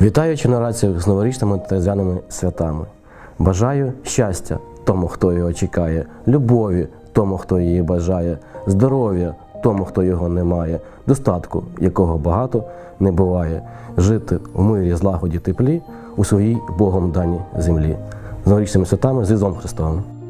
Вітаючи на рацію з новорічними та різдвяними святами. Бажаю щастя тому, хто його чекає, любові тому, хто її бажає, здоров'я тому, хто його не має, достатку, якого багато не буває, жити у мирі, злагоді, теплі у своїй Богом даній землі. З новорічними святами, з Різдвом Христовим!